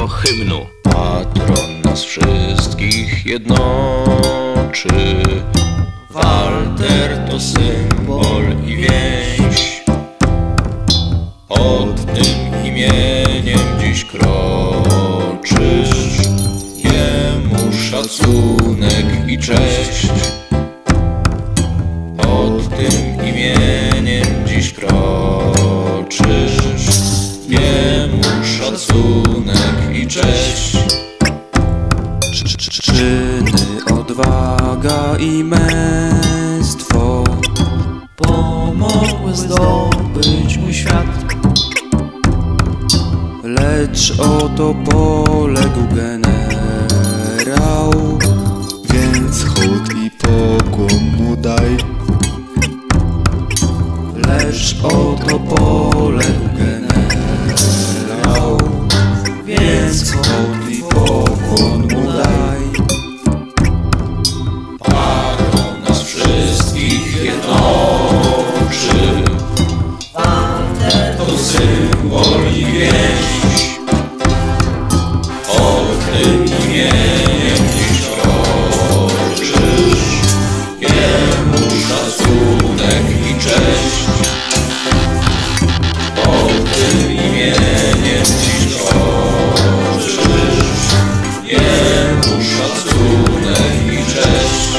do hymnu. Patron nas wszystkich jednoczy, Walter to symbol i więź. Pod tym imieniem dziś kroczysz, jemu szacunek i cześć. Pod tym imieniem dziś kroczysz, jemu szacunek i cześć. Czyny, odwaga i męstwo pomogły zdobyć mój świat. Lecz oto poległ generał, więc hołd i pokłon mu daj. Lecz oto poległ generał, więc hołd i pokłon mu daj. Patron nas wszystkich jednoczy, to symbol i więź. Pod tym imieniem dziś kroczysz, jemu szacunek i cześć. Pod tym imieniem dziś kroczysz, jemu szacunek i cześć.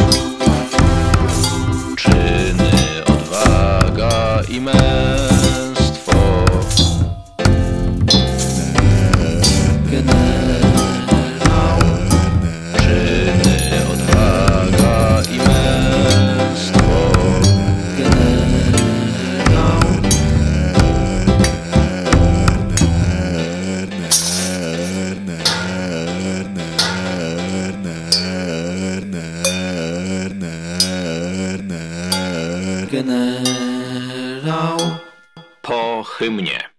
Czyny, odwaga i męstwo, czyny, odwaga i męstwo, Generał po hymnie.